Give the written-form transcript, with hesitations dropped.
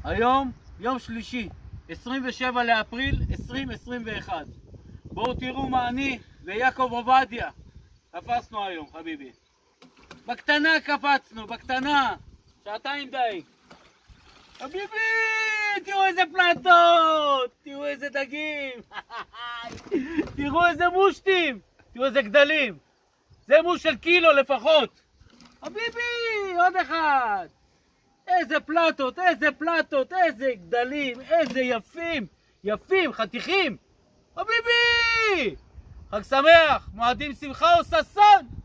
היום יום שלישי, 27 לאפריל 2021. בואו תראו מה אני ויעקב עובדיה תפסנו היום, חביבי. בקטנה קפצנו, בקטנה. שעתיים די. חביבי, תראו איזה פלטות, תראו איזה דגים, תראו איזה מושטים, תראו איזה גדלים. זה מוש של קילו לפחות. חביבי, עוד אחד. איזה פלטות, איזה פלטות, איזה גדלים, איזה יפים, יפים, חתיכים. חביבי, חג שמח, מועדים שמחה וששון.